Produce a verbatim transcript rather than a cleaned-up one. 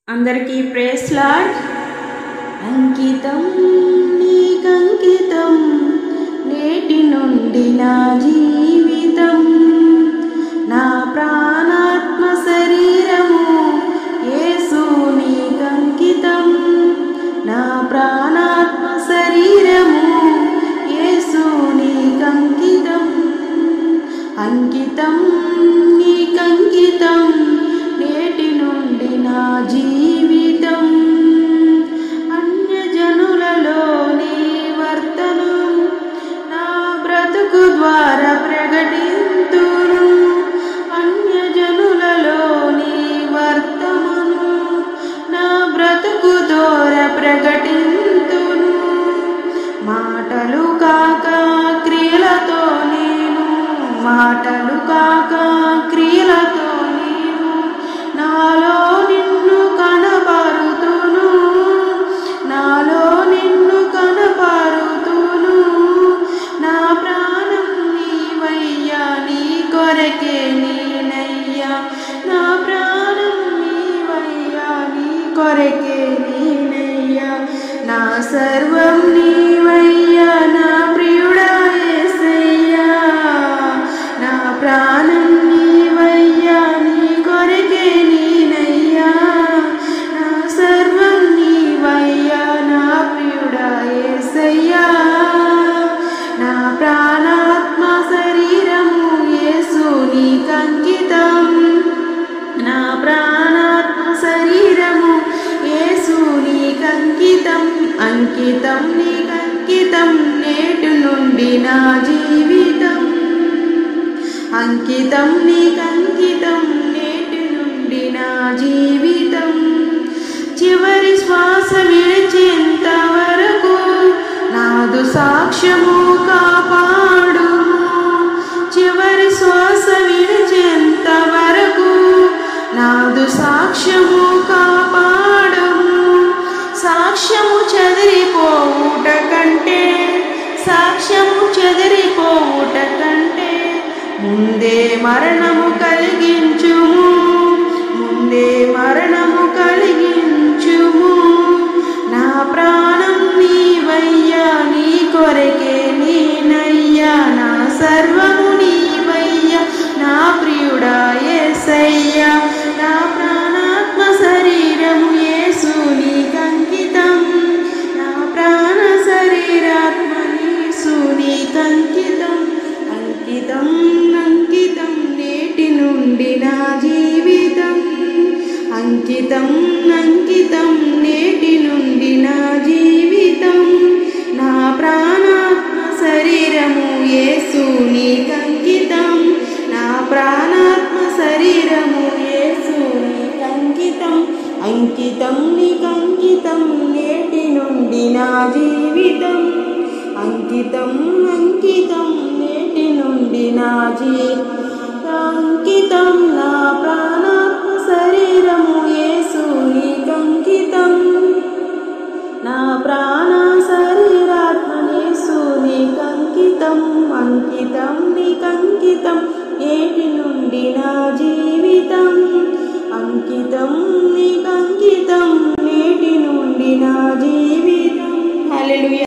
అందరికీ praise lord. అంకితం నీకంకితం నేటి నుండి నా జీవితం, నా ప్రాణాత్మ శరీరము యేసు నీకంకితం, నా ప్రాణాత్మ శరీరము యేసు నీకంకితం. అంకితం నీకంకితం నేటి నుండి నా జీవితం, అన్యజనులలో నీ వర్తనం నా బ్రతుకు ద్వారా ప్రకటింతును, అన్యజనులలో నీ వర్తమను నా బ్రతుకు ద్వారా ప్రకటింతును. మాటలు కాక క్రియలతో నేను, మాటలు కాక క్రియలతో నేను నాలో నిన్ను కనపరుతును, నాలో నిన్ను కనపరుతును. నా ప్రాణం నీవయ్యా, నీ కొరకే నేనయ్యా, నా ప్రాణం నీవయ్యా, నీ కొరకే నేనయ్యా. నా సర్వం నీవయ్యా, నా ప్రియుడా యేసయ్యా, నా ప్రాణం నీవయ్యా, నీ కొరకే నేనయ్యా, నా సర్వం నీవయ్యా, నా ప్రియుడా యేసయ్యా. నా ప్రాణాత్మ శరీరము యేసు నీకంకితం, నా ప్రాణాత్మ శరీరము యేసు నీకంకితం. అంకితం నీకంకితం నేటి నుండి నా జీవితం, అంకితం నీకంకితం నేటి నుండి నా జీవితం. చివరి శ్వాస విడిచేంత వరకు నాదు సాక్ష్యము కాపాడుము, చివరి శ్వాస విడిచేంత వరకు నాదు సాక్ష్యము కాపాడుము. సాక్ష్యము చెదిరిపోవుట కంటే, సాక్ష్యము చెదిరిపోవుట కంటే ముందే మరణము కలిగించుము, ముందే మరణము కలిగించుము. నా ప్రాణం నీవయ్యా, నీ కొరకే నేనయ్యా, నా సర్వము నీవయ్యా, నా ప్రియుడా యేసయ్యా. నా ప్రాణాత్మ శరీరము యేసు నీకంకితం, నా ప్రాణ శరీరాత్మ యేసు నీకంకితం. అంకితం అంకితం నేటి నుండి నా జీవితం, అంకితం అంకితం నేటి నుండి నా జీవితం. నా ప్రాణాత్మ శరీరము యేసు నీకంకితం, నా ప్రాణాత్మ శరీరము యేసు నీకంకితం. అంకితం నీకంకితం నేటి నుండి నా జీవితం, అంకితం అంకితం నేటి నుండి నా జీవితం. అంకితం నా ప్రాణాత్మ శరీరము యేసు నీకంకితం, నా ప్రాణ శరీరాత్మ యేసు నీకంకితం. అంకితం నీకంకితం నేటి నుండి నా జీవితం, అంకితం నీకంకితం నేటి నుండి నా జీవితం. హల్లెలూయా.